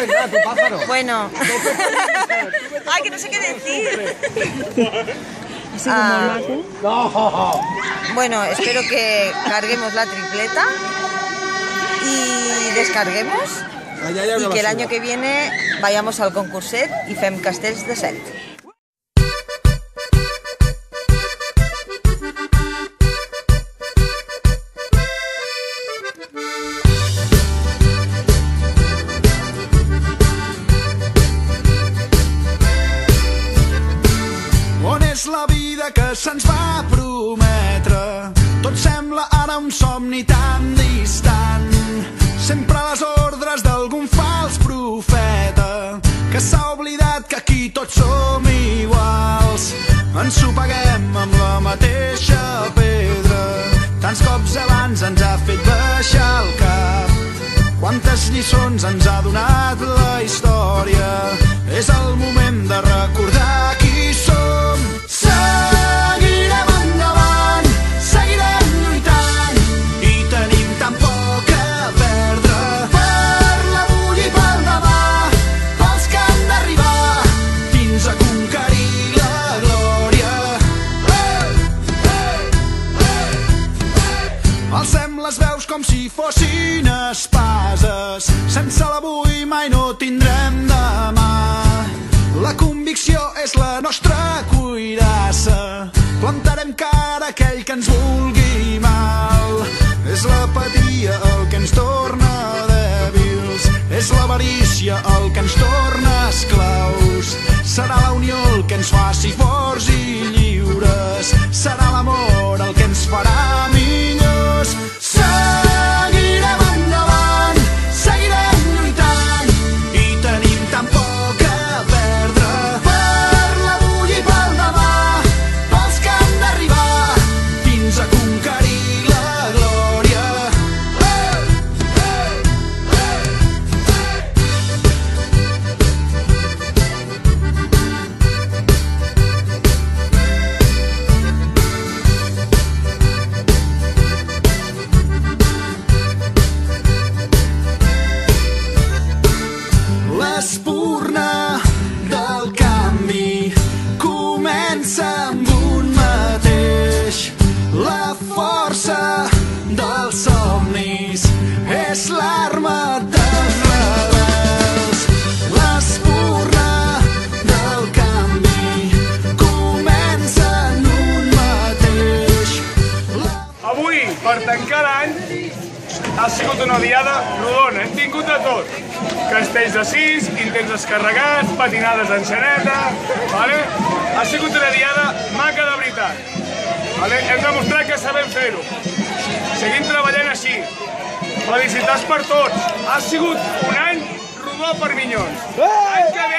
tu pájaro. Bueno. Ay, que no sé qué decir. Bueno, espero que carguemos la tripleta y descarguemos y que el año que viene vayamos al concurset y fem castells de set. És la vida que se'ns va prometre. Tot sembla ara un somni tan distant. Sempre a les ordres d'algun fals profeta que s'ha oblidat que aquí tots som iguals. Ens ho paguem amb la mateixa pedra. Tants cops abans ens ha fet baixar el cap. Quantes lliçons ens ha donat la història. És el moment de recordar qui som. Seguirem endavant, seguirem lluitant i tenim tan poc a perdre. Per l'avui i pel demà, pels que han d'arribar fins a conquerir la glòria. Alcem les veus com si fossin espases. Sense l'avui mai no tindrem demà. La convicció és la nostra cuirassa. Plantarem cara a aquell que ens vulgui mal. És l'apatia el que ens torna dèbils. És l'avarícia el que ens torna esclaus. Serà la unió el que ens faci forts i lliures. Serà l'amor el que ens farà millors. Seguirem endavant, seguirem lluitant i tenim tan poc a perdre. Per l'avui i pel demà, pels que han d'arribar fins a conquerir la glòria. L'espurna del canvi comença amb un mateix. La força dels somnis és l'arma dels rebels. L'espurna del canvi comença en un mateix. Avui, per tancar l'any, ha sigut una diada rodona, hem tingut de tot. Castells de 6, intents descarregats, patinades en xaneta, vale? Ha sigut una diada maca de veritat. Vale? Hem demostrat que sabem fer-ho. Seguim treballant així. Felicitats per tots. Ha sigut un any rodó per minyons. L'any que ve